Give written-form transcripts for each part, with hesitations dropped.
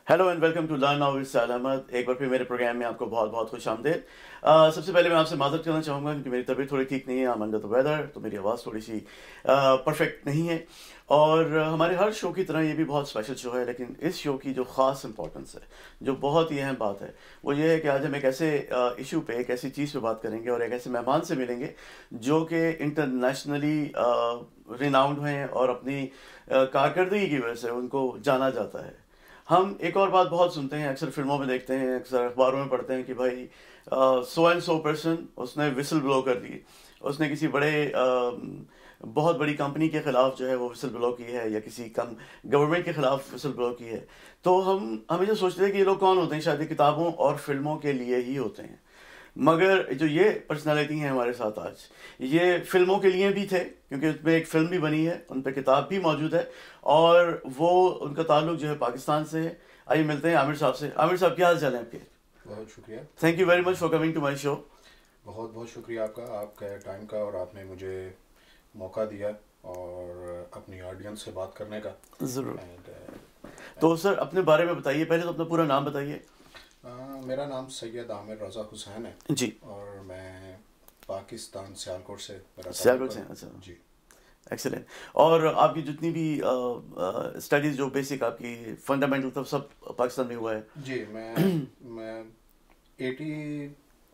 Hello and welcome to learn now with Sal Ahmed. एक बार फिर मेरे प्रोग्राम में आपको बहुत बहुत खुश आमदीद। सबसे पहले मैं आपसे माजरत करना चाहूँगा क्योंकि मेरी तबीयत थोड़ी ठीक नहीं है, I am under the weather, तो मेरी आवाज़ थोड़ी सी परफेक्ट नहीं है। और हमारे हर शो की तरह ये भी बहुत स्पेशल शो है, लेकिन इस शो की जो ख़ास इंपॉर्टेंस है, जो बहुत ही अहम बात है, वो ये है कि आज हम एक ऐसे इशू पे, एक ऐसी चीज़ पे बात करेंगे और एक ऐसे मेहमान से मिलेंगे जो कि इंटरनेशनली रिनाउंड हैं और अपनी कारकर्दगी की वजह से उनको जाना जाता है। हम एक और बात बहुत सुनते हैं, अक्सर फिल्मों में देखते हैं, अक्सर अखबारों में पढ़ते हैं कि भाई सो एंड सो पर्सन उसने विसल ब्लो कर दी, उसने किसी बहुत बड़ी कंपनी के खिलाफ जो है वो विसल ब्लो की है, या किसी कम गवर्नमेंट के खिलाफ विसल ब्लो की है। तो हम हमेशा सोचते हैं कि ये लोग कौन होते हैं, शायद ये किताबों और फिल्मों के लिए ही होते हैं। मगर जो ये पर्सनालिटी हैं हमारे साथ आज, ये फिल्मों के लिए भी थे क्योंकि उसमें एक फिल्म भी बनी है, उन पर किताब भी मौजूद है, और वो उनका ताल्लुक जो है पाकिस्तान से है। आइए मिलते हैं आमिर साहब से। आमिर साहब, क्या हाल चाल है आपके? बहुत शुक्रिया। Thank you very much for coming to my show. बहुत बहुत शुक्रिया आपका टाइम का, और आपने मुझे मौका दिया और अपनी ऑडियंस से बात करने का। ज़रूर। तो सर अपने बारे में बताइए, पहले तो अपना पूरा नाम बताइए। मेरा नाम सैयद आमिर रज़ा हुसैन है जी। और मैं पाकिस्तान सियालकोट से, सियालकोट से, अच्छा जी। एक्सीलेंट। और आपकी जितनी भी स्टडीज़, जो बेसिक आपकी फंडामेंटल, तब सब पाकिस्तान में हुआ है? जी, मैं 80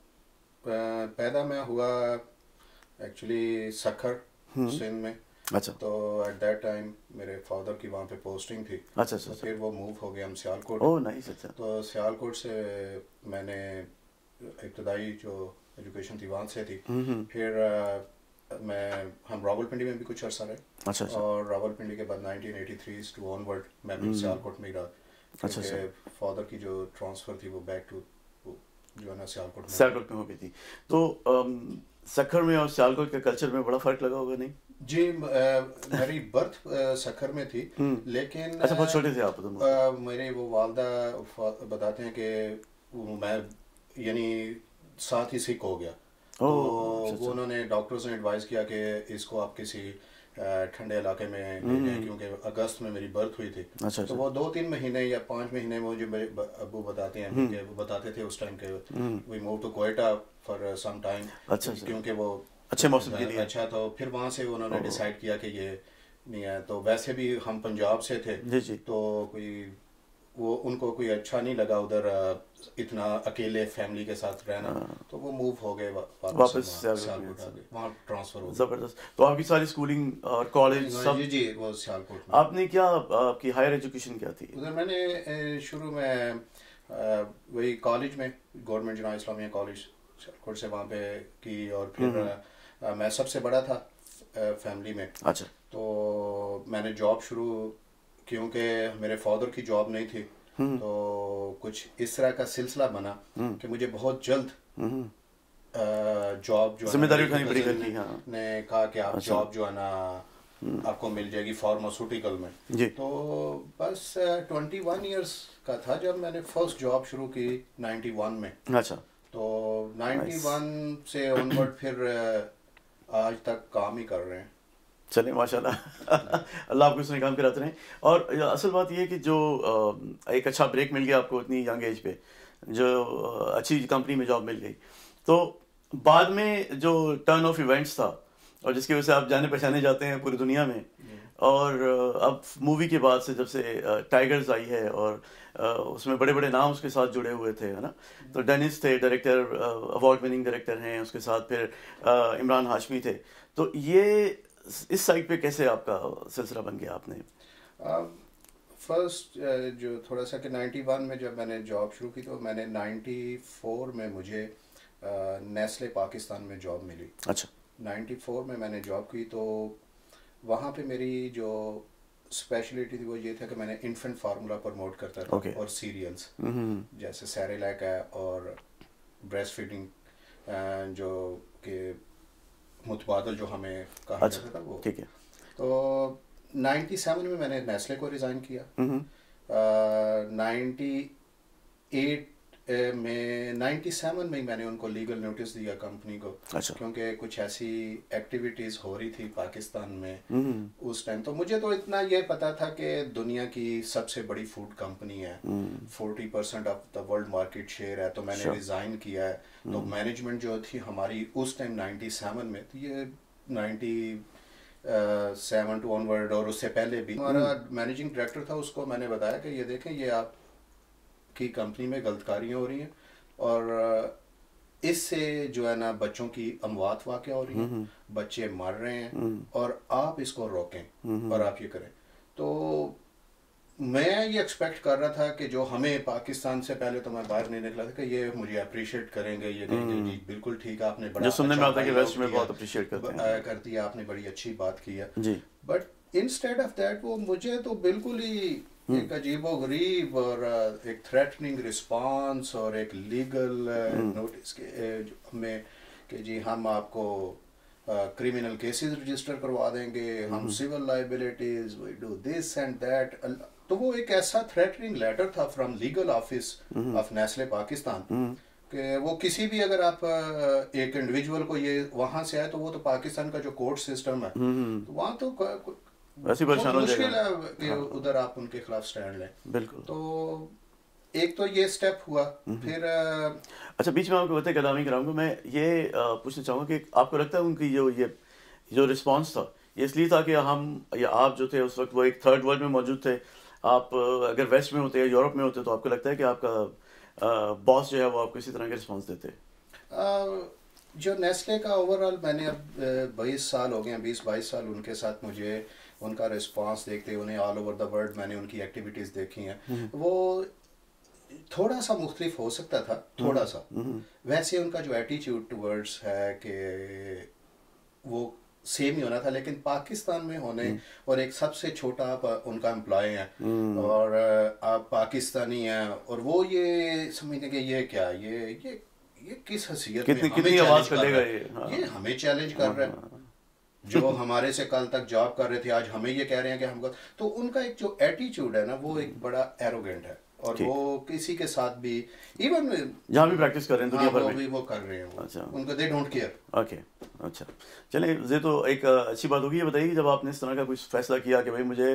पैदा मैं हुआ एक्चुअली सखर सिंध में। अच्छा। तो एट दैट टाइम मेरे फादर की वहाँ पे पोस्टिंग थी। अच्छा। तो फिर वो मूव हो गए हम सियालकोट। Oh nice. अच्छा। तो सियालकोट से मैंने इब्तदाई जो एजुकेशन थी वहाँ से थी। फिर हम रावलपिंडी में भी कुछ अर्सा रहे। अच्छा। और रावलपिंडी के बाद 1983 टू ऑनवर्ड मैं भी सियालकोट में ही रहा। अच्छा। फादर की जो ट्रांसफ़र थी वो बैक टू जो है ना सियालकोट में हो गई थी। तो सखर में और सियालकोट के कल्चर में बड़ा फर्क लगा होगा, नहीं? जी, मेरी बर्थ सखर में थी, लेकिन अच्छा, बहुत छोटे थे आप तो। मेरे वो वालदा बताते हैं कि मैं यानी साथ ही सिक हो गया। तो वो उन्होंने डॉक्टर्स ने एडवाइस किया कि इसको आप किसी ठंडे इलाके में भेजें, क्योंकि अगस्त में मेरी बर्थ हुई थी। अच्छा। तो वो 2-3 महीने या 5 महीने मुझे मेरे अब्बू बताते हैं कि वो बताते थे उस टाइम के we move to Quetta for some time. अच्छा। क्योंकि वो अच्छे मौसम के लिए। अच्छा, तो फिर वहाँ से उन्होंने डिसाइड किया कि ये नहीं है। तो वैसे भी हम पंजाब से थे। जी। तो उनको कोई अच्छा नहीं लगा उधर इतना अकेले फैमिली के साथ रहना। तो वो मूव हो गए वापस सियालकोट आ गए, वहाँ ट्रांसफर हो गया। जबरदस्त। तो आपकी सारी स्कूलिंग और कॉलेज सब? जी, वो सियालकोट में। आपने क्या, आपकी हायर एजुकेशन क्या थी उधर? मैंने शुरू में वही कॉलेज में गवर्नमेंट जनाह इस्लामिया कॉलेज सियालकोट से वहाँ पे की, और फिर मैं सबसे बड़ा था फैमिली में। अच्छा। तो मैंने जॉब शुरू, क्योंकि मेरे फादर की जॉब नहीं थी, तो कुछ इस तरह का सिलसिला बना कि मुझे बहुत जल्द जॉब जो जिम्मेदारी उठानी पड़ी घर की। हाँ। ने कहा कि आप जॉब जो है ना आपको मिल जाएगी फार्मास्यूटिकल में। जी। तो बस 21 इयर्स का था जब मैंने फर्स्ट जॉब शुरू की 91 में। अच्छा। तो 91 से ऑनवर्ड फिर आज तक काम ही कर रहे हैं। चलिए माशाल्लाह। अल्लाह आपको इसमें काम कराते रहें। और असल बात यह है कि जो एक अच्छा ब्रेक मिल गया आपको इतनी यंग एज पे, जो अच्छी कंपनी में जॉब मिल गई, तो बाद में जो टर्न ऑफ इवेंट्स था और जिसकी वजह से आप जाने पहचाने जाते हैं पूरी दुनिया में, और अब मूवी के बाद से जब से टाइगर्स आई है और उसमें बड़े बड़े नाम उसके साथ जुड़े हुए थे, है ना? तो डेनिस थे डायरेक्टर, अवार्ड विनिंग डायरेक्टर हैं, उसके साथ फिर इमरान हाशमी थे। तो ये इस साइड पे कैसे आपका सिलसिला बन गया? आपने फर्स्ट जो थोड़ा सा कि 91 में जब मैंने जॉब शुरू की, तो मैंने 94 में मुझे नेस्ले पाकिस्तान में जॉब मिली। अच्छा। 94 में मैंने जॉब की, तो वहाँ पे मेरी जो स्पेशलिटी थी वो ये था कि मैंने इन्फेंट फार्मूला प्रमोट करता था। और सीरियल्स जैसे सेरेलैक है और ब्रेस्ट फीडिंग जो कि मुतबादल जो हमें कहा जाता था वो। ठीक है। तो 97 में मैंने नेस्ले को रिज़ाइन किया। 98 में 97 में मैंने उनको लीगल नोटिस दिया कंपनी को। अच्छा। क्योंकि कुछ ऐसी एक्टिविटीज हो रही थी पाकिस्तान में उस टाइम। तो मुझे तो इतना ये पता था कि दुनिया की सबसे बड़ी फूड कंपनी है, 40% of the world market share है। तो मैंने रिजाइन किया है। तो मैनेजमेंट जो थी हमारी उस टाइम 97 में, तो ये 97 टू ऑनवर्ड और उससे पहले भी हमारा मैनेजिंग डायरेक्टर था, उसको मैंने बताया कि ये देखें, ये आप की कंपनी में गलतकारियाँ हो रही हैं और इससे जो है ना बच्चों की अमवात वाक़या हो रही हैं, बच्चे मर रहे हैं और आप इसको रोकें और आप ये करें। तो मैं ये एक्सपेक्ट कर रहा था कि जो हमें पाकिस्तान से पहले तो मैं बाहर नहीं निकला था कि ये मुझे अप्रिशिएट करेंगे, ये कहेंगे जी बिल्कुल ठीक है, आपने बड़ा जो सुनने में आता है कि वेस्ट में बहुत अप्रिशिएट करती है, आपने बड़ी अच्छी बात की है जी। बट इंस्टेड ऑफ दैट वो मुझे तो बिल्कुल ही एक अजीबोगरीब और एक थ्रेटनिंग रिस्पांस और एक लीगल नोटिस के में कि जी हम आपको क्रिमिनल केसेस रजिस्टर करवा देंगे, हम civil liabilities, we do this and that. तो वो एक ऐसा थ्रेटनिंग लेटर था from legal office of Nestle Pakistan कि वो किसी भी अगर आप एक इंडिविजुअल को ये वहां से आए तो वो तो पाकिस्तान का जो कोर्ट सिस्टम है तो वहाँ तो वैसे परेशान हो मुश्किल है कि उधर आप उनके खिलाफ स्टैंड लें। बिल्कुल। तो एक तो ये स्टेप हुआ। फिर अच्छा, बीच में आपको बताया कलामी कराऊंगा, मैं ये पूछना चाहूँगा कि आपको लगता है उनकी जो रिस्पांस था ये इसलिए था कि हम या आप जो थे उस वक्त वो एक थर्ड वर्ल्ड में मौजूद थे, आप अगर वेस्ट में होते या यूरोप में होते तो आपको लगता है कि आपका बॉस जो है वो आपको इसी तरह के रिस्पांस देते? जो नेस्ले का ओवरऑल मैंने अब 22 साल हो गए हैं, 20-22 साल उनके साथ मुझे उनका रिस्पांस देखते, उन्हें ऑल ओवर द वर्ल्ड मैंने उनकी एक्टिविटीज़ देखी हैं। वो थोड़ा सा मुख्तलिफ हो सकता था, थोड़ा सा। वैसे उनका जो एटीट्यूड टूवर्ड्स है कि वो सेम ही होना था, लेकिन पाकिस्तान में होने और एक सबसे छोटा आप उनका एम्प्लॉय हैं और आप पाकिस्तानी हैं और वो ये समझते कि ये क्या ये किस हैसियत में कितनी आवाज करेगा ये हमें चैलेंज कर रहा है, जो हमारे से कल तक जॉब कर रहे थे आज हमें ये कह रहे हैं कि हमको। तो उनका एक जो एटीट्यूड है ना वो एक बड़ा एरोगेंट है और वो किसी के साथ भी इवन जहाँ भी प्रैक्टिस कर रहे हैं दुनिया भर में वो कर रहे हैं। अच्छा, उनको दे डोंट केयर। ओके, अच्छा, चलिए, ये तो एक अच्छी बात होगी। ये बताइए जब आपने इस तरह का कुछ फैसला किया कि भाई मुझे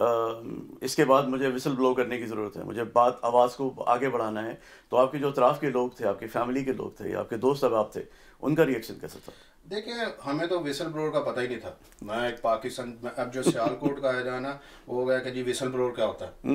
इसके बाद मुझे विसल ब्लो करने की ज़रूरत है, मुझे बात आवाज़ को आगे बढ़ाना है, तो आपके जो अतराफ़ के लोग थे, आपकी फैमिली के लोग थे, आपके दोस्त अहबाब थे, उनका रिएक्शन कैसा था? देखिए हमें तो विसल ब्लोअर का पता ही नहीं था। मैं एक पाकिस्तान अब जो सियालकोट का है जाना वो गया कि जी विसल ब्लोअर क्या होता है,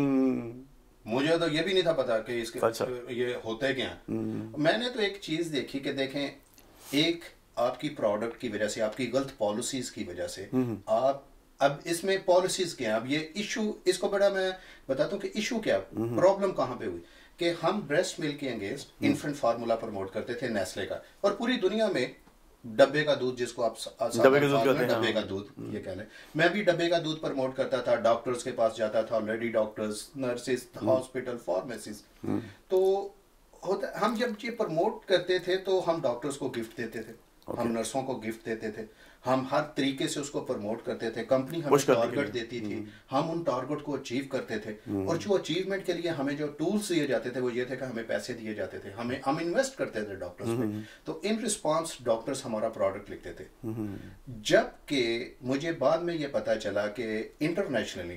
मुझे तो ये भी नहीं था पता कि इसके अच्छा। ये होते क्या हैं। मैंने तो एक चीज़ देखी कि देखें, एक आपकी प्रोडक्ट की वजह से, आपकी गलत पॉलिसीज की वजह से आप अब इसमें पॉलिसीज क्या है, अब ये इशू इसको बड़ा मैं बताता हूँ कि इशू क्या, प्रॉब्लम कहाँ पे हुई कि हम ब्रेस्ट मिल्क के अगेंस्ट इन्फेंट फार्मूला प्रमोट करते थे नेस्ले का, और पूरी दुनिया में डब्बे का दूध जिसको आप डब्बे का दूध ये कह लें, मैं भी डब्बे का दूध प्रमोट करता था, डॉक्टर्स के पास जाता था, lady doctors, nurses, hospital, pharmacies. तो होता हम जब ये प्रमोट करते थे तो हम डॉक्टर्स को गिफ्ट देते थे, हम नर्सों को गिफ्ट देते थे, हम हर तरीके से उसको प्रमोट करते थे, कंपनी हमें टारगेट देती थी, हम उन टारगेट को अचीव करते थे, और जो अचीवमेंट के लिए हमें जो टूल्स दिए जाते थे वो ये थे कि हमें पैसे दिए जाते थे, हम इन्वेस्ट करते थे डॉक्टर्स में। तो इन रिस्पॉन्स डॉक्टर्स हमारा प्रोडक्ट लिखते थे। जबकि मुझे बाद में ये पता चला कि इंटरनेशनली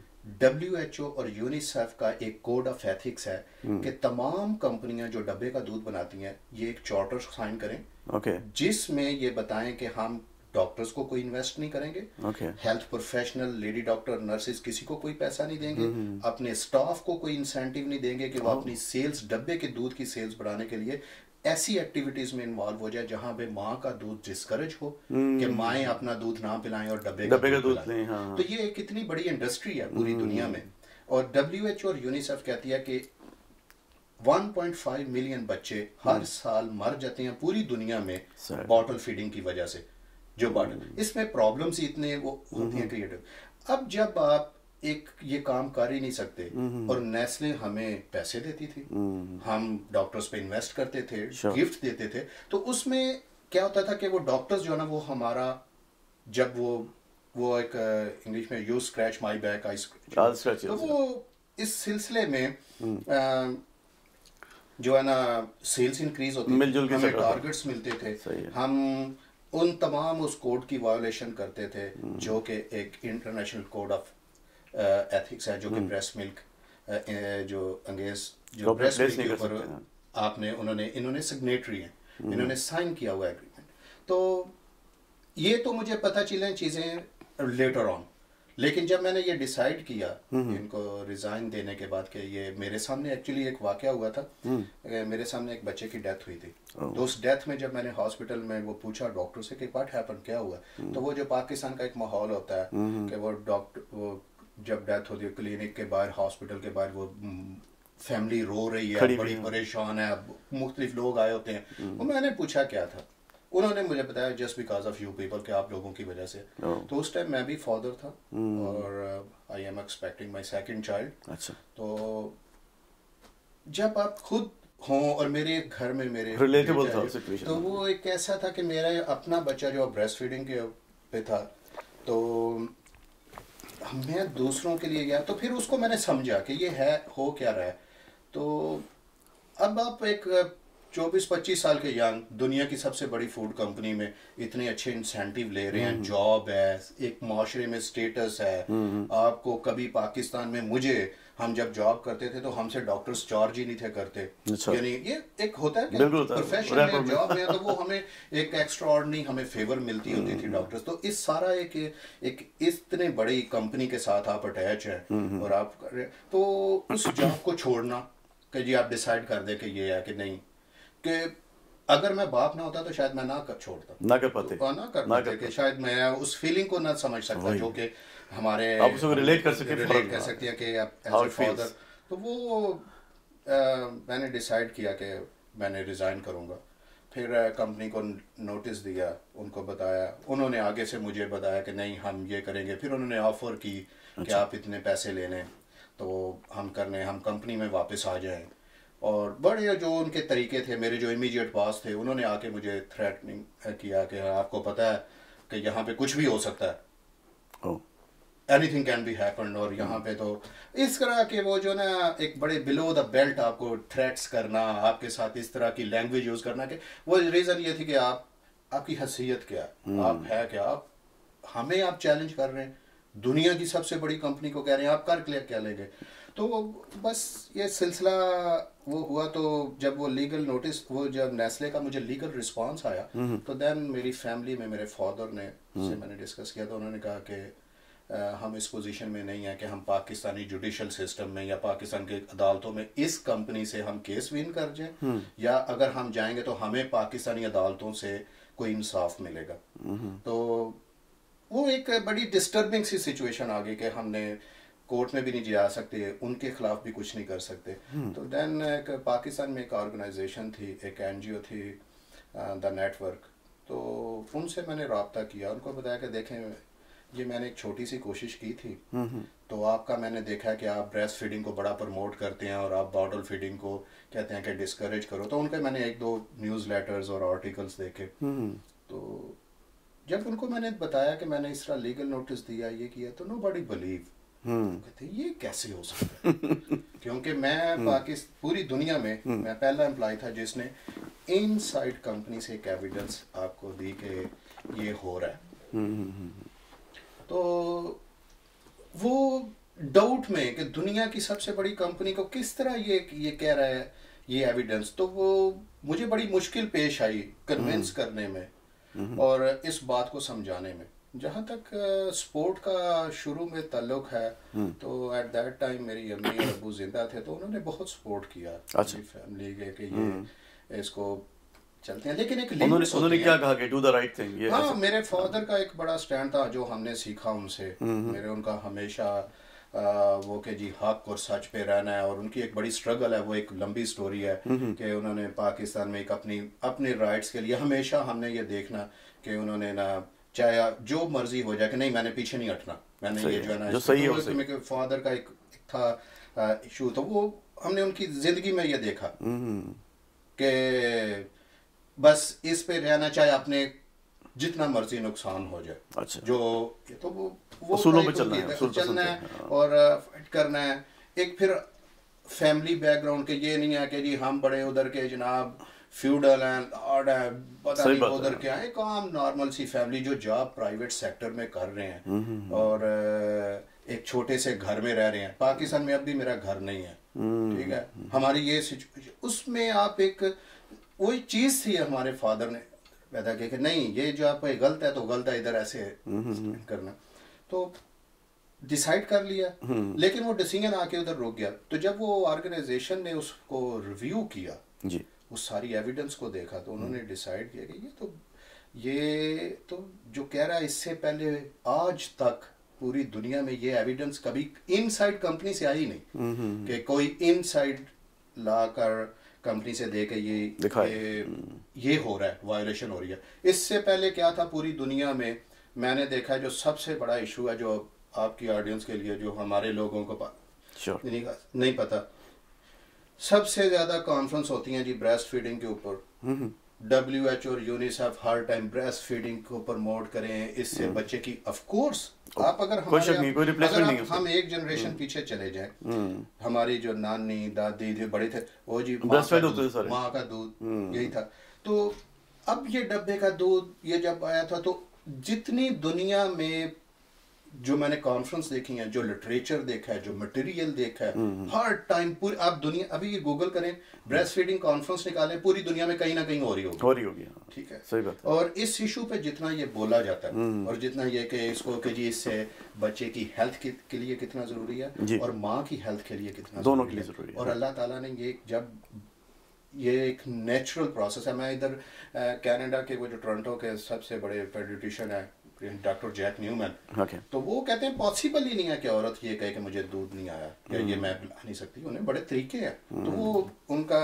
WHO और यूनिसेफ का एक कोड ऑफ एथिक्स है कि तमाम कंपनियां जो डब्बे का दूध बनाती हैं ये एक चार्टर साइन करें, जिसमें ये बताएं कि हम डॉक्टर्स को कोई इन्वेस्ट नहीं करेंगे, health professional, lady doctor, nurses, किसी को कोई पैसा नहीं देंगे, अपने स्टाफ को कोई इंसेंटिव नहीं देंगे कि वो अपनी सेल्स, डब्बे के दूध की सेल्स बढ़ाने के लिए ऐसी एक्टिविटीज में इन्वॉल्व हो जाए जहां पे माँ का दूध डिस्करेज हो, कि माएँ अपना दूध ना पिलाएं और डब्बे का दूध पिलाएं। हाँ। तो ये एक कितनी बड़ी इंडस्ट्री है पूरी दुनिया में, और WHO और यूनिसेफ कहती है कि 1.5 मिलियन बच्चे हर साल मर जाते हैं पूरी दुनिया में बॉटल फीडिंग की वजह से। जो बॉटल, इसमें प्रॉब्लम्स ही इतने वो होती हैं क्रिएटिव। अब जब आप एक ये काम कर ही नहीं सकते, और नेस्ले हमें पैसे देती थी, हम डॉक्टर्स पे इन्वेस्ट करते थे, गिफ्ट देते थे, तो उसमें क्या होता था कि वो डॉक्टर्स जो है ना वो हमारा, जब वो एक इंग्लिश में you scratch my back I scratch, तो वो इस सिलसिले में जो है ना सेल्स इंक्रीज होती मिलजुल के हमें चल रहा था। टारगेट्स मिलते थे, सही है। हम उन तमाम उस कोड की वायोलेशन करते थे जो कि एक इंटरनेशनल कोड ऑफ एथिक्स है, जो कि ब्रेस्ट मिल्क जो अंग्रेज जो ब्रेस्ट replace मिल्क नहीं के कर ऊपर सकते हैं। आपने इन्होंने सिग्नेटरी हैं, इन्होंने साइन किया हुआ एग्रीमेंट। तो ये तो मुझे पता चलें चीज़ें लेटर ऑन, लेकिन जब मैंने ये डिसाइड किया इनको रिजाइन देने के बाद कि ये मेरे सामने एक्चुअली एक वाकया हुआ था, मेरे सामने एक बच्चे की डेथ हुई थी। तो उस डेथ में जब मैंने हॉस्पिटल में वो पूछा डॉक्टर से कि व्हाट हैपन, क्या हुआ, तो वो जो पाकिस्तान का एक माहौल होता है कि वो डॉक्टर वो जब डेथ होती है क्लिनिक के बाहर, हॉस्पिटल के बाहर, वो फैमिली रो रही है, बड़ी परेशान है, मुख्तलिफ लोग आए होते हैं। वो मैंने पूछा क्या था, उन्होंने मुझे बताया just because of you people, के आप लोगों की वजह से। तो उस टाइम मैं भी फादर था और I am expecting my second child. अच्छा। तो जब आप खुद हों और मेरे घर में मेरे रिलेटेबल था सिचुएशन, तो वो एक ऐसा था कि मेरा अपना बच्चा जो ब्रेस्ट फीडिंग के पे था, तो मैं दूसरों के लिए गया, तो फिर उसको मैंने समझा कि ये है हो क्या रहा है। तो अब आप एक 24-25 साल के यंग दुनिया की सबसे बड़ी फूड कंपनी में इतने अच्छे इंसेंटिव ले रहे हैं, जॉब है, एक माशरे में स्टेटस है आपको। कभी पाकिस्तान में हम जब जॉब करते थे तो हमसे डॉक्टर्स चार्ज ही नहीं थे करते। यानी ये एक होता है प्रोफेशन में, जॉब में, तो वो हमें एक एक्स्ट्रा ऑर्डिनरी हमें फेवर मिलती होती थी डॉक्टर्स। तो इस सारा एक इतने बड़ी कंपनी के साथ आप अटैच हैं और आप कर रहे, तो उस जॉब को छोड़ना कि जी आप डिसाइड कर दे कि ये है कि नहीं, कि अगर मैं बाप ना होता तो शायद मैं छोड़ता, ना कर पाते, कि शायद मैं उस फीलिंग को ना समझ सकता जो कि हमारे आप उसको रिलेट कर सकते हैं कि आप एज अ फादर। तो वो मैंने डिसाइड किया कि मैंने रिजाइन करूंगा। फिर कंपनी को नोटिस दिया, उनको बताया, उन्होंने आगे से मुझे बताया कि नहीं हम ये करेंगे। फिर उन्होंने ऑफर की कि आप इतने पैसे ले लें तो हम कंपनी में वापस आ जाएं। और बड़े जो उनके तरीके थे, मेरे जो इमीडिएट बॉस थे, उन्होंने आके मुझे थ्रेटनिंग किया कि आपको पता है कि यहाँ पे कुछ भी हो सकता है, एनीथिंग कैन बी हैपन। और यहाँ पे तो इस तरह के वो जो ना एक बड़े बिलो द बेल्ट आपको थ्रेट्स करना, आपके साथ इस तरह की लैंग्वेज यूज करना, कि वो रीजन ये थी कि आपकी हैसियत क्या, आप है क्या, हमें आप चैलेंज कर रहे हैं, दुनिया की सबसे बड़ी कंपनी को कह रहे हैं आप कर क्या लेंगे। तो बस ये सिलसिला वो हुआ। तो जब वो लीगल नोटिस, वो जब नेस्ले का मुझे लीगल रिस्पांस आया, तो देन मेरी फैमिली में मेरे फादर ने से मैंने डिस्कस किया, तो उन्होंने कहा कि हम इस पोजीशन में नहीं है कि हम पाकिस्तानी जुडिशल सिस्टम में या पाकिस्तान के अदालतों में इस कंपनी से हम केस विन कर जाएं, या अगर हम जाएंगे तो हमें पाकिस्तानी अदालतों से कोई इंसाफ मिलेगा। तो वो एक बड़ी डिस्टर्बिंग सी सिचुएशन आ गई कि हमने कोर्ट में भी नहीं जा सकते, उनके खिलाफ भी कुछ नहीं कर सकते। तो देन एक पाकिस्तान में एक ऑर्गेनाइजेशन थी, एक एनजीओ थी, द नेटवर्क। तो उनसे मैंने रब्ता किया, उनको बताया कि देखें ये मैंने एक छोटी सी कोशिश की थी, तो आपका मैंने देखा है कि आप ब्रेस्ट फीडिंग को बड़ा प्रमोट करते हैं और आप बॉटल फीडिंग को कहते हैं कि डिस्करेज करो। तो उनके मैंने 1-2 न्यूज़ लेटर्स और आर्टिकल्स देखे। तो जब उनको मैंने बताया कि मैंने इस तरह लीगल नोटिस दिया, ये किया, तो नोबडी बिलीव। कहते ये कैसे हो सकता है क्योंकि मैं पूरी दुनिया में मैं पहला एम्प्लॉय था जिसने इनसाइड कंपनी से एक एविडेंस आपको दी कि ये हो रहा है। तो वो डाउट में कि दुनिया की सबसे बड़ी कंपनी को किस तरह ये कह रहा है ये एविडेंस, तो वो मुझे बड़ी मुश्किल पेश आई कन्विंस करने में और इस बात को समझाने में। जहाँ तक स्पोर्ट का शुरू में ताल्लुक है, तो एट दैट टाइम मेरी अम्मी और अब्बू जिंदा थे, तो उन्होंने बहुत सपोर्ट किया मेरी फैमिली के कि ये इसको चलते हैं। लेकिन एक उन्होंने क्या कहा कि डू द राइट थिंग। हाँ, मेरे फादर का एक बड़ा स्टैंड था जो हमने सीखा उनसे। उनका हमेशा वो कि जी हक और सच पे रहना है, और उनकी एक बड़ी स्ट्रगल है, वो एक लंबी स्टोरी है कि उन्होंने पाकिस्तान में एक अपने राइट्स के लिए हमेशा हमने ये देखना कि उन्होंने ना चाहे जो मर्जी हो जाए कि नहीं मैंने पीछे नहीं हटना, मैंने ये जो है ना जो सही है। मेरे फादर का एक था इशू, तो वो हमने उनकी जिंदगी में ये देखा कि बस इस पे रहना, चाहे अपने जितना मर्जी नुकसान हो जाए। अच्छा। जो तो वो उसूलों पे चलना है और फाइट करना है। एक फिर फैमिली बैकग्राउंड के, ये नहीं है कि जी हम बड़े उधर के जनाब फ्यूडल हैं, लॉर्ड हैं, पता नहीं उधर क्या है, काम नॉर्मल सी फैमिली जो जॉब प्राइवेट सेक्टर में कर रहे हैं और एक छोटे से घर में रह रहे हैं। पाकिस्तान में अब भी मेरा घर नहीं है, ठीक है, हमारी ये सिचुएशन, उसमें आप एक वही चीज थी हमारे फादर ने पैदा किया कि नहीं ये जो आप गलत है तो गलत है, इधर ऐसे करना, तो डिसाइड कर लिया। लेकिन वो डिसीजन आके उधर रुक गया। तो जब वो ऑर्गेनाइजेशन ने उसको रिव्यू किया जी, उस सारी एविडेंस को देखा, तो उन्होंने डिसाइड किया कि ये तो जो कह रहा है इससे पहले आज तक पूरी दुनिया में ये एविडेंस कभी इनसाइड कंपनी से आई नहीं कि कोई इनसाइड ला कर कंपनी से दे के ये हो रहा है, वायलेशन हो रही है। इससे पहले क्या था पूरी दुनिया में, मैंने देखा है जो सबसे बड़ा इशू है, जो आपकी ऑडियंस के लिए, जो हमारे लोगों को नहीं पता, सबसे ज्यादा कॉन्फ्रेंस होती हैं जी ब्रेस्ट फीडिंग के ऊपर। WHO और यूनिसेफ हर टाइम ब्रेस्ट फीडिंग को प्रमोट करें, इससे बच्चे की, ऑफ कोर्स आप अगर हम एक जनरेशन पीछे चले जाएं, हमारी जो नानी दादी जो बड़े थे वो जी माँ का दूध यही था। तो अब ये डब्बे का दूध ये जब आया था, तो जितनी दुनिया में जो मैंने कॉन्फ्रेंस देखी है, जो लिटरेचर देखा है, जो मटेरियल देखा है, हर टाइम पूरी आप दुनिया, अभी ये गूगल करें ब्रेस्ट फीडिंग कॉन्फ्रेंस निकालें, पूरी दुनिया में कहीं ना कहीं हो रही होगी। ठीक है, सही बात। और इस इशू पे जितना ये बोला जाता है और जितना ये कि इसको कि जी इससे बच्चे की हेल्थ के लिए कितना जरूरी है और माँ की हेल्थ के लिए कितना, दोनों के लिए जरूरी है। और अल्लाह ताला ने ये, जब ये एक नेचुरल प्रोसेस है। मैं इधर कनाडा के वो जो टोरंटो के सबसे बड़े पेडियाट्रिशियन है डॉक्टर जैक न्यूमैन, तो वो कहते हैं पॉसिबल ही नहीं है कि औरत ये कहे कि मुझे दूध नहीं आया या ये मैं पिला नहीं सकती, उन्हें बड़े तरीके हैं। तो वो उनका,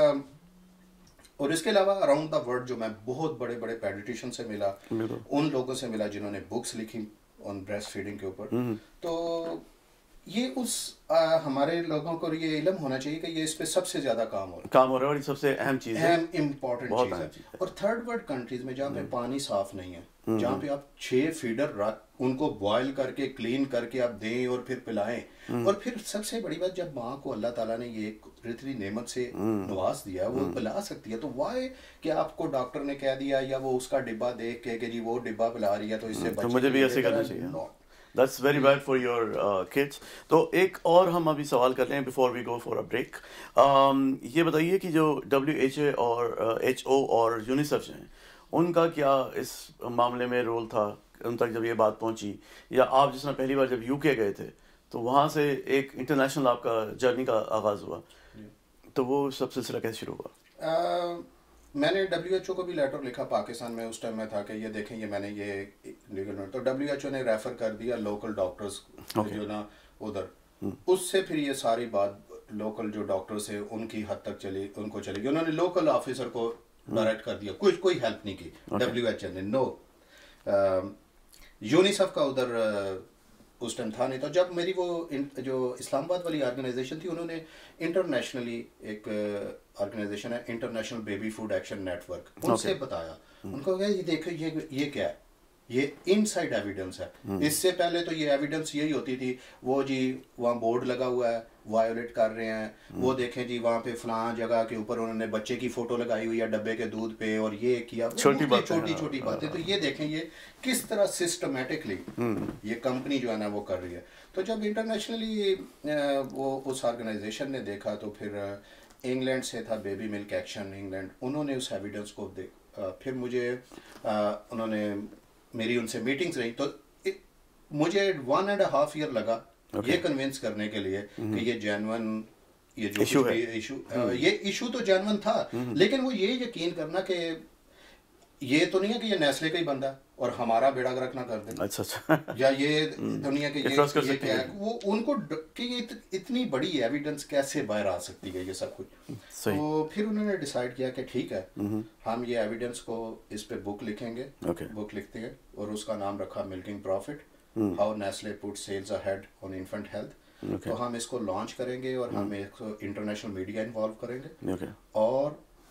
और इसके अलावा अराउंड द वर्ल्ड जो मैं बहुत बड़े बड़े पेडियाट्रिशियन से मिला, उन लोगों से मिला जिन्होंने बुक्स लिखी ऑन ब्रेस्ट फीडिंग के ऊपर, तो ये उस हमारे लोगों को ये इल्म होना चाहिए कि ये इस पे सबसे ज्यादा काम हो रहा है और सबसे अहम चीज है, अहम इम्पोर्टेंट चीज है। और थर्ड वर्ल्ड कंट्रीज में जहाँ पे पानी साफ नहीं है, जहाँ पे आप 6 फीडर रख उनको बॉयल करके क्लीन करके आप दें और फिर पिलाएं, और फिर सबसे बड़ी बात, जब माँ को अल्लाह ताला ने ये इतनी नेमत से नवाज दिया, वो पिला सकती है, तो वाई कि आपको डॉक्टर ने कह दिया या वो उसका डिब्बा देख के कि जी वो डिब्बा पिला रही है तो इससे बच्चे, मुझे भी ऐसे करना चाहिए। That's very bad for your kids. तो एक और हम अभी सवाल कर रहे हैं before we go for a break. ये बताइए कि जो WHO और HO और यूनिसेफ हैं, उनका क्या इस मामले में रोल था उन तक जब ये बात पहुंची, या आप जिसने पहली बार जब UK गए थे तो वहाँ से एक इंटरनेशनल आपका जर्नी का आगाज हुआ, तो वो सब सिलसिला कैसे शुरू हुआ? मैंने WHO को भी लेटर लिखा, पाकिस्तान में उस टाइम में था कि ये देखें ये मैंने ये लीगल, तो WHO ने रेफर कर दिया लोकल डॉक्टर्स जो ना उधर, उससे फिर ये सारी बात लोकल जो डॉक्टर्स है उनकी हद तक चली, उनको चली गई, उन्होंने लोकल ऑफिसर को डायरेक्ट कर दिया, कोई हेल्प नहीं की WHO ने, नो। यूनिसेफ का उधर उस टाइम था नहीं। तो जब मेरी वो जो इस्लामाबाद वाली ऑर्गेनाइजेशन थी, उन्होंने इंटरनेशनली एक ऑर्गेनाइजेशन है international baby food action network, उनसे बताया, उनको कहा ये देखो ये क्या है, ये इनसाइड एविडेंस है। इससे पहले तो ये एविडेंस यही होती थी, वो जी वहाँ बोर्ड लगा हुआ है, वायोलेट कर रहे हैं, वो देखें जी वहाँ पे फलां जगह के ऊपर उन्होंने बच्चे की फोटो लगाई हुई है डब्बे के दूध पे, और ये किया, छोटी बातें। तो ये देखें ये किस तरह सिस्टमेटिकली ये कंपनी जो है ना वो कर रही है। तो जब इंटरनेशनली वो उस ऑर्गेनाइजेशन ने देखा, तो फिर इंग्लैंड से था बेबी मिल्क एक्शन इंग्लैंड, उन्होंने उस एविडेंस को फिर मुझे उन्होंने मेरी उनसे मीटिंग्स रही, तो मुझे 1.5 ईयर लगा ये कन्विंस करने के लिए कि ये जेन्युइन, ये जो ये इशू तो जेन्युइन था, लेकिन वो ये यकीन करना कि ये तो नहीं है कि ये नेस्ले का ही बंदा और हमारा बेड़ा गर्क ना कर दे, अच्छा या ये दुनिया के ये क्या है, वो उनको कि ये इतनी बड़ी एविडेंस कैसे बाहर आ सकती है ये सब कुछ। तो फिर उन्होंने डिसाइड किया कि ठीक है, हम ये एविडेंस को इस पे बुक लिखेंगे, बुक लिखते हैं, और उसका नाम रखा milking profit, how Nestle put sales ahead on infant health. तो हम इसको लॉन्च करेंगे और हम इसको इंटरनेशनल मीडिया इन्वॉल्व करेंगे, और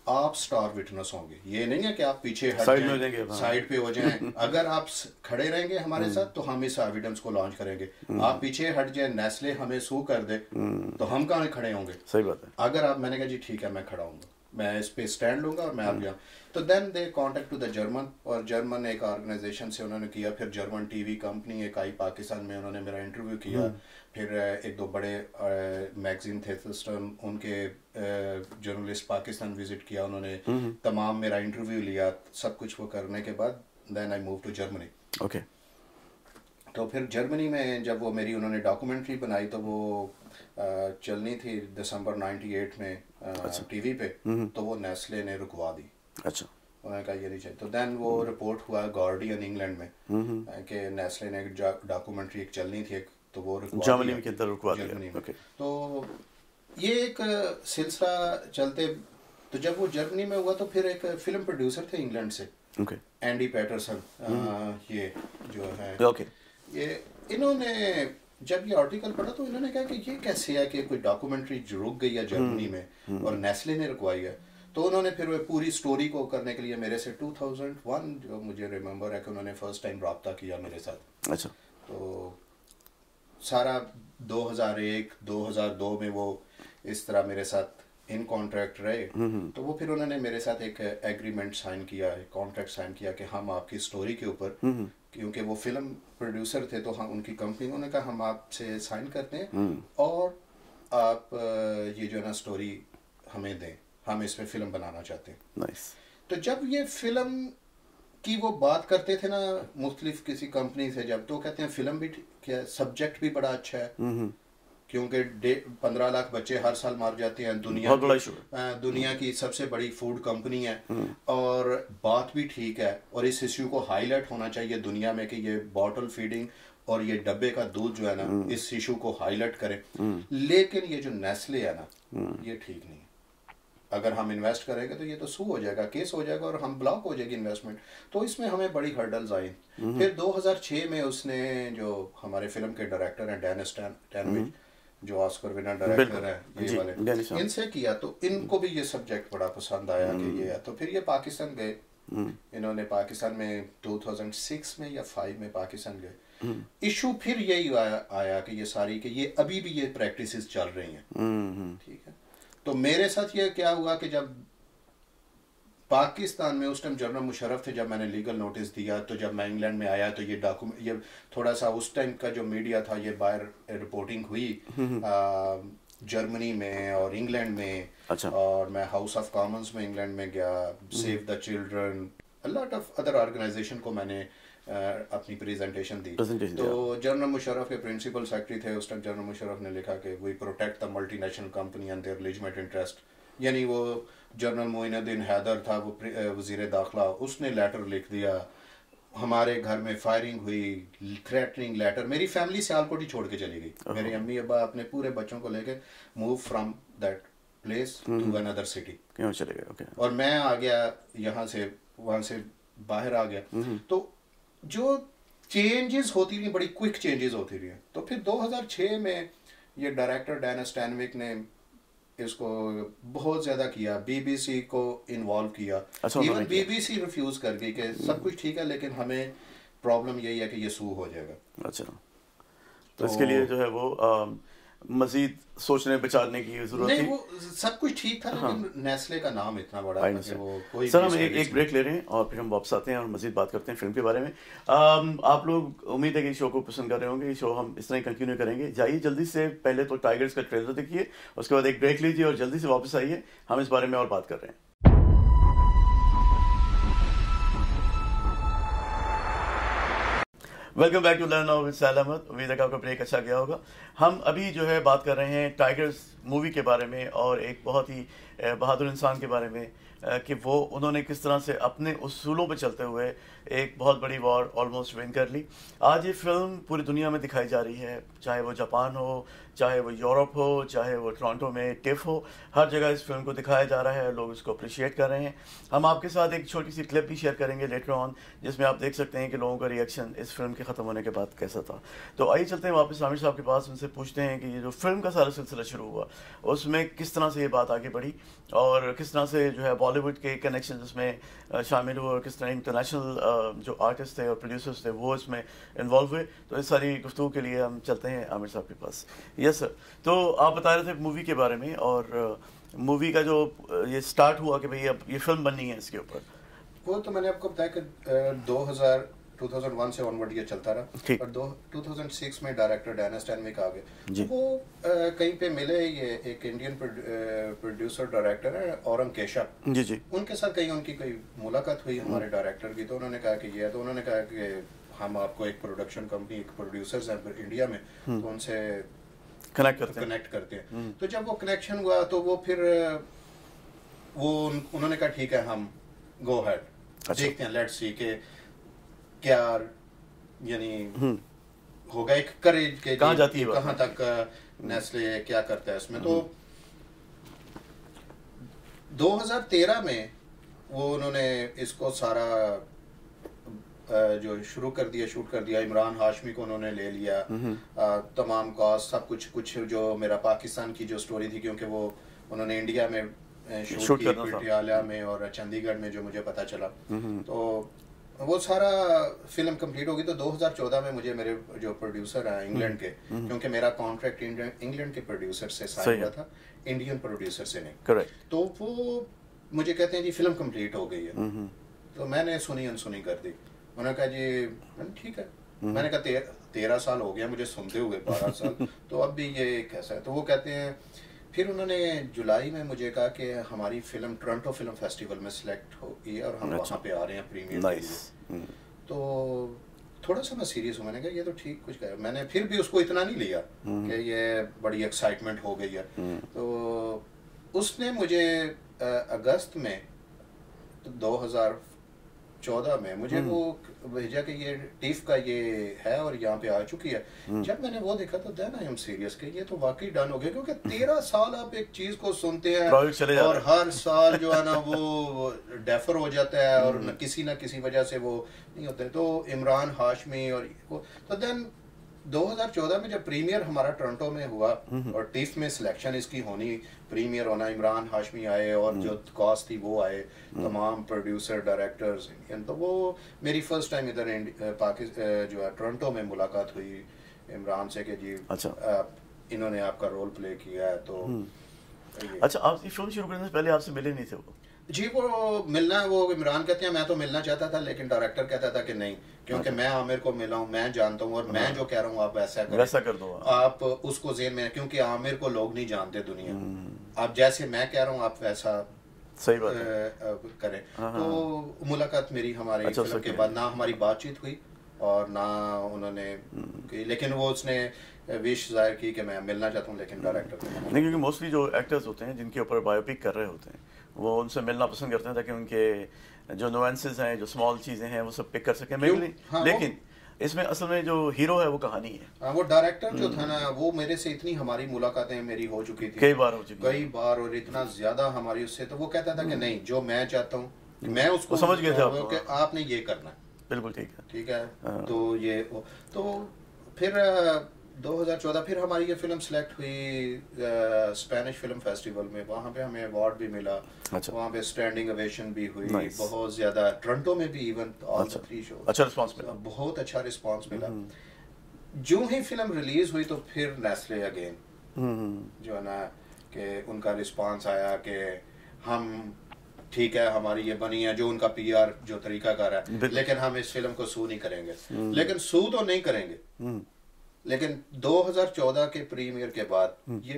आप स्टार विटनेस होंगे। ये नहीं है कि आप पीछे हट जाएं, साइड पे हो जाएं। अगर आप खड़े रहेंगे हमारे साथ तो हम इस एविडेंस को लॉन्च करेंगे। आप पीछे हट जाए, नेस्ले हमें सू कर दे तो हम कहाँ खड़े होंगे? सही बात है। अगर आप, मैंने कहा जी ठीक है मैं खड़ा हूँगा, मैं इस पे स्टैंड लूंगा और मैं आ गया। तो then they contact to the German, और जर्मन एक ऑर्गेनाइजेशन से उन्होंने किया। फिर जर्मन टीवी कंपनी एक आई पाकिस्तान में, उन्होंने मेरा इंटरव्यू किया। फिर एक दो बड़े मैगजीन थे सिस्टम, उनके जर्नलिस्ट पाकिस्तान विजिट किया उन्होंने, तमाम मेरा इंटरव्यू लिया। सब कुछ वो करने के बाद then I move to Germany. Okay. तो फिर जर्मनी में जब वो मेरी उन्होंने डॉक्यूमेंट्री बनाई तो वो चलनी थी दिसंबर 98 में टीवी पे, तो वो नेस्ले ने रुकवा दी। अच्छा। उन्होंने कहा ये नहीं चाहिए। तो देन वो रिपोर्ट हुआ गार्डियन इंग्लैंड में कि नेस्ले ने डॉक्यूमेंट्री एक चलनी थी, एक तो वो जर्मनी के अंदर रुकवा दिया। जर्मनी में। तो ये एक सिलसिला चलते, तो जब वो जर्मनी में हुआ तो फिर एक फिल्म प्रोड्यूसर थे इंग्लैंड से, एंडी पैटरसन, ये जो है, ये इन्होंने जब ये आर्टिकल पढ़ा तो इन्होंने कहा कि ये कैसे है कि कोई डॉक्यूमेंट्री रुक गई है जर्मनी में और नेस्ले ने रुकवाई है। तो उन्होंने फिर वो पूरी स्टोरी को करने के लिए मेरे से 2001 जो मुझे रिमेम्बर है कि उन्होंने फर्स्ट टाइम रब्ता किया मेरे साथ। अच्छा। तो सारा 2001 2002 में वो इस तरह मेरे साथ इन कॉन्ट्रैक्ट रहे। तो वो फिर उन्होंने मेरे साथ एक एग्रीमेंट साइन किया, एक कॉन्ट्रैक्ट साइन किया कि हम आपकी स्टोरी के ऊपर, क्योंकि वो फिल्म प्रोड्यूसर थे तो हम उनकी कंपनी, उन्होंने कहा हम आपसे साइन करते हैं और आप ये जो है ना स्टोरी हमें दें, हम इस पे फिल्म बनाना चाहते हैं। नाइस। तो जब ये फिल्म की वो बात करते थे ना मुख्तलिफ किसी कंपनी से, जब तो कहते हैं फिल्म भी क्या, सब्जेक्ट भी बड़ा अच्छा है, क्योंकि 15 लाख बच्चे हर साल मार जाते हैं, दुनिया की सबसे बड़ी फूड कंपनी है, और बात भी ठीक है, और इस इश्यू को हाईलाइट होना चाहिए दुनिया में कि ये बॉटल फीडिंग और ये डब्बे का दूध जो है ना, इस इशू को हाईलाइट करें। लेकिन ये जो नेस्ले है ना, ये ठीक नहीं है। अगर हम इन्वेस्ट करेंगे तो ये तो सू हो जाएगा, केस हो जाएगा और हम ब्लॉक हो जाएगी इन्वेस्टमेंट। तो इसमें हमें बड़ी हर्डल्स आई। फिर 2006 में उसने, जो हमारे फिल्म के डायरेक्टर हैं डेनिस टैनविच, जो ऑस्कर विनर डायरेक्टर है ये वाले, इनसे किया तो इनको भी ये सब्जेक्ट बड़ा पसंद आया कि ये है। तो फिर ये पाकिस्तान गए, इन्होंने पाकिस्तान में 2006 में या 5 में पाकिस्तान गए। इशू फिर यही आया कि ये सारी, कि ये अभी भी ये प्रैक्टिसेस चल रही हैं। ठीक है। तो मेरे साथ ये क्या हुआ कि जब पाकिस्तान में उस टाइम जनरल मुशर्रफ थे, जब मैंने लीगल नोटिस दिया, तो जब मैं इंग्लैंड में आया तो ये डॉक्यूमेंट, ये थोड़ा सा उस टाइम का जो मीडिया था, ये बाहर रिपोर्टिंग हुई जर्मनी में और इंग्लैंड में। अच्छा। और मैं हाउस ऑफ कॉमन्स में इंग्लैंड में गया, Save the Children, a lot of other organisation को मैंने अपनी प्रेजेंटेशन दी। तो जनरल मुशर्रफ के प्रिंसिपल सेक्रेटरी थे उस टाइम, जनरल मुशर्रफ ने लिखा कि we protect the multinational company and their legitimate interest. यानी वो जनरल मोइनुद्दीन हैदर था, वो वजीर दाखिला, उसने लेटर लिख दिया, हमारे घर में फायरिंग हुई, थ्रेटनिंग लेटर। मेरी फैमिली सियालकोट ही छोड़ के चली गई, मेरे अम्मी अब्बा अपने पूरे बच्चों को लेके move from that place to another city. क्यों चले गए? और मैं आ गया यहाँ से, वहाँ से बाहर आ गया। तो जो चेंजेस होती रही, बड़ी क्विक चेंजेस होती रही। तो फिर 2006 में ये डायरेक्टर डेनिस टैनविक ने इसको बहुत ज्यादा किया, बीबीसी को इन्वॉल्व किया। इवन बीबीसी रिफ्यूज कर गई कि सब कुछ ठीक है लेकिन हमें प्रॉब्लम यही है कि ये सू हो जाएगा। अच्छा। तो इसके लिए जो है वो मजीद सोचने विचारने की जरूरत नहीं, वो सब कुछ ठीक था, लेकिन नेस्ले का नाम इतना बड़ा था कि वो कोई। सर हम एक ब्रेक ले रहे हैं और फिर हम वापस आते हैं और मजीद बात करते हैं फिल्म के बारे में। आप लोग उम्मीद है कि शो को पसंद कर रहे होंगे, शो हम इस तरह ही कंटिन्यू करेंगे। जाइए जल्दी से, पहले तो टाइगर्स का ट्रेलर देखिए, उसके बाद एक ब्रेक लीजिए और जल्दी से वापस आइए, हम इस बारे में और बात कर रहे हैं। Welcome back to learn now with Sal Ahmed. उम्मीद है कि आपका ब्रेक अच्छा गया होगा। हम अभी जो है बात कर रहे हैं टाइगर्स मूवी के बारे में और एक बहुत ही बहादुर इंसान के बारे में कि वो उन्होंने किस तरह से अपने उसूलों पे चलते हुए एक बहुत बड़ी वॉर ऑलमोस्ट विन कर ली। आज ये फिल्म पूरी दुनिया में दिखाई जा रही है, चाहे वो जापान हो, चाहे वो यूरोप हो, चाहे वो टोरंटो में टिफ हो, हर जगह इस फिल्म को दिखाया जा रहा है, लोग इसको अप्रिशिएट कर रहे हैं। हम आपके साथ एक छोटी सी क्लिप भी शेयर करेंगे लेटर ऑन, जिसमें आप देख सकते हैं कि लोगों का रिएक्शन इस फिल्म के ख़त्म होने के बाद कैसा था। तो आइए चलते हैं वापस आमिर साहब के पास, उनसे पूछते हैं कि ये जो फिल्म का सारा सिलसिला शुरू हुआ, उसमें किस तरह से ये बात आगे बढ़ी और किस तरह से जो है बॉलीवुड के कनेक्शन इसमें शामिल हुए और किस तरह इंटरनेशनल जो आर्टिस्ट थे और प्रोड्यूसर्स थे वो इसमें इन्वॉल्व हुए। तो इस सारी गुफ्तगू के लिए हम चलते हैं आमिर साहब के पास। यस सर, तो आप बता रहे थे मूवी के बारे में और मूवी का जो ये स्टार्ट हुआ कि भाई अब ये फिल्म बननी है इसके ऊपर। वो तो मैंने आपको बताया कि 2001 से ऑनवर्ड ये चलता रहा और 2006 में डायरेक्टर डायना स्टैनविक आ गए। तो वो कहीं पे मिले, ये एक इंडियन प्रोड्यूसर डायरेक्टर है औरंग केशव जी जी, उनके साथ कहीं उनकी कोई मुलाकात हुई हमारे डायरेक्टर की। तो उन्होंने कहा कि ये, तो उन्होंने कहा कि हम आपको एक प्रोडक्शन कंपनी, एक प्रोड्यूसर्स हैं इंडिया में, तो उनसे कनेक्ट करते हैं। तो जब वो कनेक्शन हुआ तो वो फिर वो उन्होंने कहा ठीक है हम गो हेड, देखते हैं, लेट्स सी के क्या यानी होगा, एक करेज के कहाँ जाती है, कहाँ तक नेस्ले क्या करता है इसमें। तो 2013 में वो उन्होंने इसको सारा जो शुरू कर दिया, शूट कर दिया। इमरान हाशमी को उन्होंने ले लिया, तमाम कॉस्ट सब कुछ जो मेरा पाकिस्तान की जो स्टोरी थी, क्योंकि वो उन्होंने इंडिया में शूट की पटियाला में और चंडीगढ़ में, जो मुझे पता चला। तो वो सारा फिल्म कंप्लीट होगी। तो 2014 में मुझे मेरे जो प्रोड्यूसर हैं इंग्लैंड के, क्योंकि मेरा कॉन्ट्रैक्ट इंग्लैंड के प्रोड्यूसर से साइन हुआ था, इंडियन प्रोड्यूसर से नहीं। करेक्ट। तो वो मुझे कहते हैं जी फिल्म कंप्लीट हो गई है। तो मैंने सुनी अनसुनी कर दी। उन्होंने कहा जी ठीक है। मैंने कहा 13 साल हो गया मुझे सुनते हुए, 12 साल, तो अब भी ये कैसा है। तो वो कहते हैं, फिर उन्होंने जुलाई में मुझे कहा कि हमारी फिल्म टोरंटो फिल्म फेस्टिवल में सिलेक्ट होगी और हम वहाँ पे आ रहे हैं प्रीमियर के लिए। तो थोड़ा सा मैं सीरियस हूँ। मैंने कहा ये तो ठीक कुछ कह, मैंने फिर भी उसको इतना नहीं लिया कि ये बड़ी एक्साइटमेंट हो गई है। तो उसने मुझे अगस्त में 2014 में मुझे वो भेजा कि ये टीफ का ये है और यहाँ पे आ चुकी है। जब मैंने वो देखा तो देन आई एम सीरियस कि ये तो वाकई डन हो गया, क्योंकि 13 साल आप एक चीज को सुनते हैं और हर साल जो है ना वो डेफर हो जाता है और किसी ना किसी वजह से वो नहीं होते। तो इमरान हाशमी और तो देन 2014 में जब प्रीमियर हमारा टोरंटो में हुआ और टीफ में सिलेक्शन इसकी होनी, प्रीमियर होना, इमरान हाशमी आए और जो कॉस्ट थी वो आए, तमाम प्रोड्यूसर डायरेक्टर्स इंडियन। तो वो मेरी फर्स्ट टाइम इधर पाकिस्तान जो है टोरंटो में मुलाकात हुई इमरान से कि जी अच्छा इन्होंने आपका रोल प्ले किया है। तो अच्छा, आप ये फिल्म शुरू करने से पहले आपसे मिले नहीं थे वो? जी वो मिलना, वो इमरान कहते हैं मैं तो मिलना चाहता था, लेकिन डायरेक्टर कहता था कि नहीं, क्योंकि मैं आमिर को मिला हूँ, मैं जानता हूँ और मैं जो कह रहा हूँ आप वैसा कर दो। आप उसको ज़हन में, क्योंकि आमिर को लोग नहीं जानते दुनिया, आप जैसे मैं कह रहा हूँ आप वैसा सही बात करें। तो मुलाकात मेरी हमारी फिल्म के बाद ना हमारी बातचीत हुई और ना उन्होंने, लेकिन वो उसने विश जाहिर की कि मैं मिलना चाहता हूँ, लेकिन डायरेक्टर नहीं, क्योंकि मोस्टली जो एक्टर्स होते हैं जिनके ऊपर बायोपिक कर रहे होते हैं वो उनसे मिलना पसंद करते हैं ताकि उनके जो नुआंसेस हैं, जो स्मॉल चीज़ें हैं वो सब पिक कर सकें। लेकिन इसमें असल में जो हीरो है वो कहानी है। वो डायरेक्टर जो था ना, वो मेरे से इतनी हमारी मुलाकातें मेरी हो चुकी थी, कई बार हो चुकी, कई बार, और इतना ज्यादा हमारी उससे, तो वो कहता था कि नहीं जो मैं चाहता हूँ, मैं उसको समझ गए थे कि आपने ये करना है। बिल्कुल ठीक है। तो ये तो फिर 2014 फिर हमारी ये फिल्म सिलेक्ट हुई स्पेनिश फिल्म फेस्टिवल में, वहाँ पे हमें अवार्ड भी मिला। अच्छा। वहाँ पे स्टैंडिंग ओवेशन भी हुई, बहुत ज्यादा, टोरंटो में भी इवन ऑल द 3 शो अच्छा रिस्पांस मिला, बहुत अच्छा रिस्पांस मिला। जो ही फिल्म रिलीज हुई तो फिर नेस्ले अगेन जो है ना कि उनका रिस्पांस आया कि हम ठीक है हमारी ये बनी है, जो उनका पीआर जो तरीका कर रहा है, लेकिन हम इस फिल्म को सू नहीं करेंगे। लेकिन सू तो नहीं करेंगे, लेकिन 2014 के प्रीमियर के बाद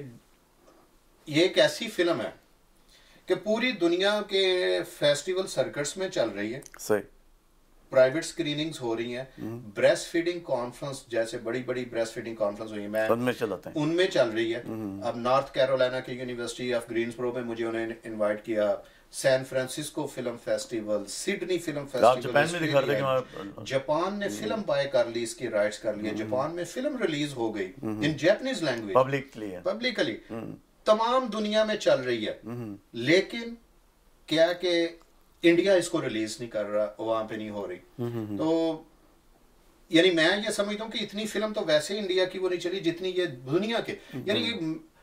ये एक ऐसी फिल्म है कि पूरी दुनिया के फेस्टिवल सर्किट्स में चल रही है, सही प्राइवेट स्क्रीनिंग्स हो रही हैं, ब्रेस्ट फीडिंग कॉन्फ्रेंस जैसे बड़ी बड़ी ब्रेस्ट फीडिंग कॉन्फ्रेंस हुई है, मैं उनमें चल रही है। अब नॉर्थ कैरोलिना की यूनिवर्सिटी ऑफ ग्रीन्सबरो में मुझे उन्हें इनवाइट किया, San Francisco film festival, Sydney film festival, Japan ने फिल्म बाय कर ली, इसकी राइट्स कर लिए, जापान में फिल्म रिलीज हो गई इन जापानीज लैंग्वेज पब्लिकली, तमाम दुनिया में चल रही है। लेकिन क्या कि इंडिया इसको रिलीज नहीं कर रहा, वहां पे नहीं हो रही। तो यानी मैं ये समझता हूँ कि इतनी फिल्म तो वैसे इंडिया की वो नहीं चली जितनी ये दुनिया के, यानी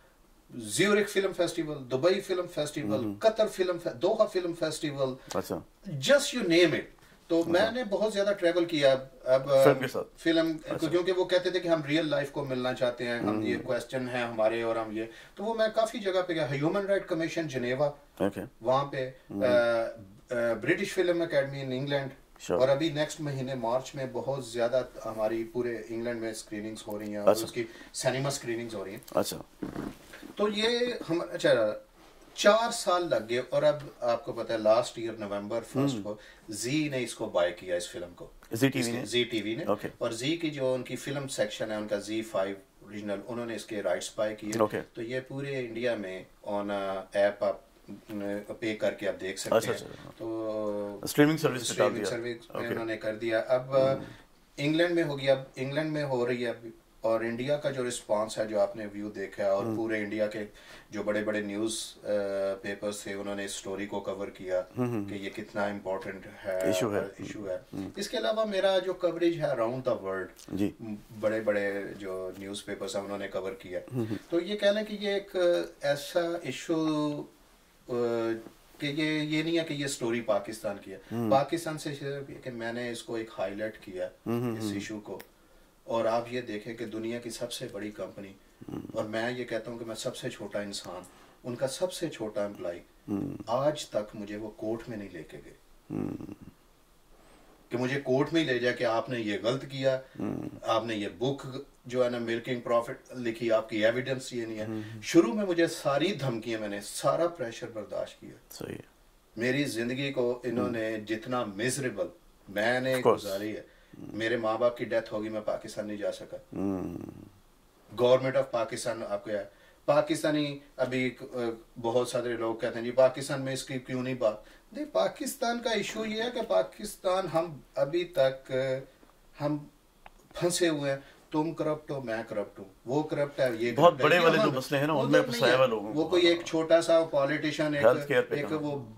Zurich film festival, Dubai film festival, Qatar Doha film festival, अच्छा, जस्ट यू नेम इट। तो मैंने बहुत ज्यादा ट्रेवल किया अब फिल्म के साथ। फिल्म क्योंकि वो कहते थे कि हम रियल लाइफ को मिलना चाहते हैं, हम ये क्वेश्चन है हमारे और हम ये, तो वो मैं काफी जगह पे गया। ह्यूमन राइट कमीशन जिनेवा, वहां पे British film academy in England, और अभी नेक्स्ट महीने मार्च में बहुत ज्यादा हमारी पूरे इंग्लैंड में स्क्रीनिंग्स हो रही हैं, और उसकी सिनेमा स्क्रीनिंग्स हो रही हैं। अच्छा, तो ये हम 4 साल लग गए, और अब आपको पता है लास्ट ईयर नवंबर 1 को जी ने इसको बाय किया, इस फिल्म को, जी टीवी ने। और जी की जो उनकी फिल्म सेक्शन है उनका Z5 रीजनल, उन्होंने इसके राइट्स बाय किए। तो ये पूरे इंडिया में ऑन ऐप आप पे करके आप देख सकते हैं। तो स्ट्रीमिंग सर्विस उन्होंने कर दिया। अब इंग्लैंड में हो गया, अब इंग्लैंड में हो रही है अभी, और इंडिया का जो रिस्पांस है, जो आपने व्यू देखा है, और पूरे इंडिया के जो बड़े बड़े न्यूज पेपर्स थे उन्होंने इस स्टोरी को कवर किया कि ये कितना इम्पोर्टेंट है, इशू है। इसके अलावा मेरा जो कवरेज है अराउंड द वर्ल्ड, बड़े बड़े जो न्यूज पेपर्स हैं उन्होंने कवर किया। तो ये कह लें कि ये एक ऐसा इशू कि ये नहीं है कि ये स्टोरी पाकिस्तान की है, पाकिस्तान से कि मैंने इसको एक हाईलाइट किया इस इशू को। और आप ये देखें कि दुनिया की सबसे बड़ी कंपनी, और मैं ये कहता हूँ कि मैं सबसे छोटा इंसान, उनका सबसे छोटा एम्प्लॉय, आज तक मुझे वो कोर्ट में नहीं लेके गए कि मुझे कोर्ट में ही ले जाए कि आपने ये गलत किया, आपने ये बुक जो है ना मिल्किंग प्रॉफिट लिखी, आपकी एविडेंस ये नहीं है। शुरू में मुझे सारी धमकियां, मैंने सारा प्रेशर बर्दाश्त किया। सही है। मेरी जिंदगी को इन्होंने जितना मिजरेबल मैंने गुजारी है, मेरे माँ बाप की डेथ होगी, मैं पाकिस्तान नहीं जा सका। गवर्नमेंट ऑफ पाकिस्तान आपको है, पाकिस्तानी अभी बहुत सारे लोग कहते हैं जी पाकिस्तान में इसकी क्यों नहीं बात। नहीं, पाकिस्तान का इशू ये है कि पाकिस्तान हम अभी तक हम फंसे हुए हैं, तुम करप्ट हो, मैं करप्ट हूँ, वो करप्ट है, ये बहुत बड़े वाले जो मसले हैं ना उनमें फंसाए हुए लोगों को। वो कोई एक छोटा सा पॉलिटिशियन एक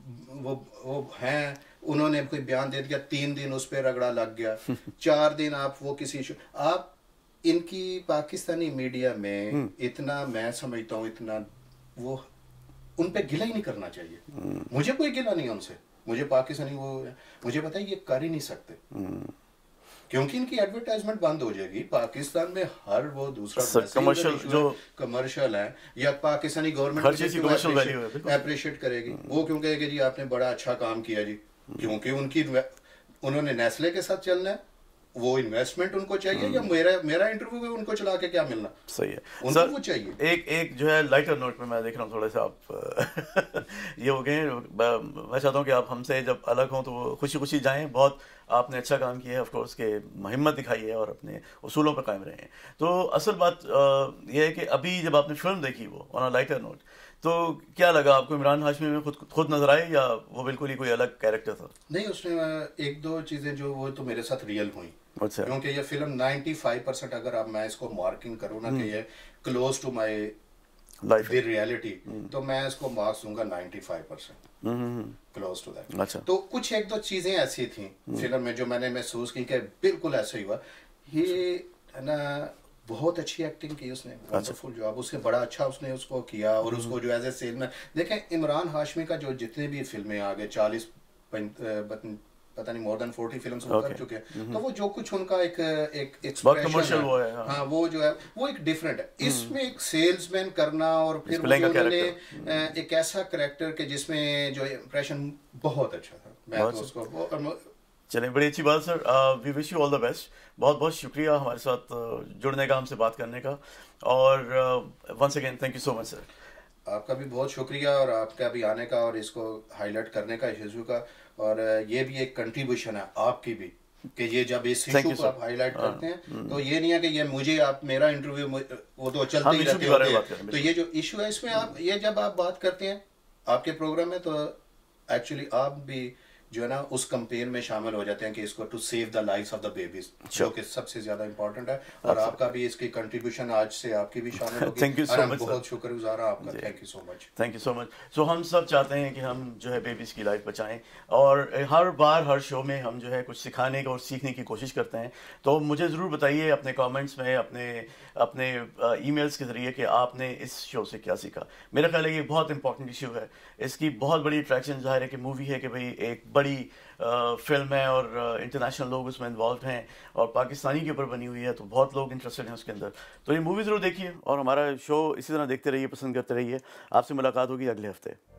वो हैं, उन्होंने कोई बयान दे दिया, 3 दिन उस पर रगड़ा लग गया। 4 दिन आप वो किसी इशू, आप इनकी पाकिस्तानी मीडिया में इतना, मैं समझता हूँ इतना वो उन पे गिला ही नहीं करना चाहिए। मुझे कोई गिला नहीं है उनसे, मुझे पाकिस्तानी वो मुझे पता है ये कर ही नहीं सकते, क्योंकि इनकी एडवर्टाइजमेंट बंद हो जाएगी। पाकिस्तान में हर वो दूसरा कमर्शियल है, या पाकिस्तानी गवर्नमेंट अप्रिशिएट करेगी, वो क्यों कहेगी जी आपने बड़ा अच्छा काम किया जी, क्योंकि उन्होंने नेस्ले के साथ चलना है, वो इन्वेस्टमेंट उनको चाहिए, या मेरा इंटरव्यू उनको चला के क्या मिलना। सही है उनको वो चाहिए। एक जो है लाइटर नोट में मैं देख रहा हूँ थोड़े से आप ये हो गए, मैं चाहता हूँ कि आप हमसे जब अलग हों तो वो खुशी खुशी जाएं। बहुत आपने अच्छा काम किया है, ऑफ कोर्स के हिम्मत दिखाई है और अपने उसूलों पर कायम रहे हैं। तो असल बात यह है कि अभी जब आपने फिल्म देखी वो ऑन अ लाइटर नोट, तो क्या लगा आपको? इमरान हाशमी में खुद नजर आए, या वो बिल्कुल ही कोई अलग कैरेक्टर था? नहीं, उसमें 1-2 चीजें जो वो तो मेरे साथ रियल हुई। अच्छा। क्योंकि ये फिल्म 95% अगर अब मैं इसको मार्किंग करूँ ना कि ये close to my life the reality, तो मैं इसको मार्क्स दूंगा 95% क्लोज टू दैट। अच्छा। तो कुछ 1-2 चीजें ऐसी थी फिल्म में जो मैंने महसूस की कि बिल्कुल ऐसा ही हुआ। ये है ना, बहुत अच्छी एक्टिंग की उसने, वंडरफुल जॉब, उसके बड़ा अच्छा उसने उसको किया। और उसको जो एज ए सेलमैन, देखें इमरान हाशमी का जो जितने भी फिल्में आ गए 40 पता नहीं मोर देन 40 फिल्म्स वो कर चुके हैं, तो वो जो कुछ उनका एक एक्सप्रेशन है, हाँ वो जो है वो एक डिफरेंट है। इसमें एक सेल्समैन करना और फिर उन्होंने एक ऐसा कैरेक्टर के जिसमें जो इम्प्रेशन बहुत अच्छा था, मैं तो उसको चलिए, बड़ी अच्छी बात sir. We wish you all the best. बहुत बहुत शुक्रिया हमारे साथ जुड़ने का, हमसे बात करने का, और once again thank you so much sir. आपका भी बहुत शुक्रिया, और आपका भी आने का और इसको हाईलाइट करने का इस इशू का, और ये भी एक कंट्रीब्यूशन है आपकी भी कि ये जब इस इशू को आप हाईलाइट करते हैं तो ये नहीं है कि ये मुझे आप मेरा इंटरव्यू वो तो चलते ही रहते हैं। तो ये जो इशू है इसमें आप ये जब आप बात करते हैं आपके प्रोग्राम में, तो एक्चुअली आप भी जो है ना उस कंपेन में शामिल हो जाते हैं कि इसको to save the lives of the babies, जो कि सबसे ज्यादा इंपॉर्टेंट है। और आपका भी इसकी कंट्रीब्यूशन आज से आपकी भी शामिल होगी। थैंक यू सो मच, बहुत शुक्रगुजार आपका, thank you so much. Thank you so much. So हम सब चाहते हैं कि हम जो है बेबीज़ की लाइफ बचाएं, और हर बार हर शो में हम जो है कुछ सिखाने और सीखने की कोशिश करते हैं। तो मुझे ज़रूर बताइए अपने कमेंट्स में, अपने अपने ईमेल्स के ज़रिए कि आपने इस शो से क्या सीखा। मेरा ख्याल है ये बहुत इंपॉर्टेंट इशू है। इसकी बहुत बड़ी अट्रैक्शन ज़ाहिर है कि मूवी है कि भाई एक बड़ी फिल्म है और इंटरनेशनल लोग उसमें इन्वॉल्व हैं और पाकिस्तानी के ऊपर बनी हुई है, तो बहुत लोग इंटरेस्टेड हैं उसके अंदर। तो ये मूवी ज़रूर देखिए और हमारा शो इसी तरह देखते रहिए, पसंद करते रहिए। आपसे मुलाकात होगी अगले हफ्ते।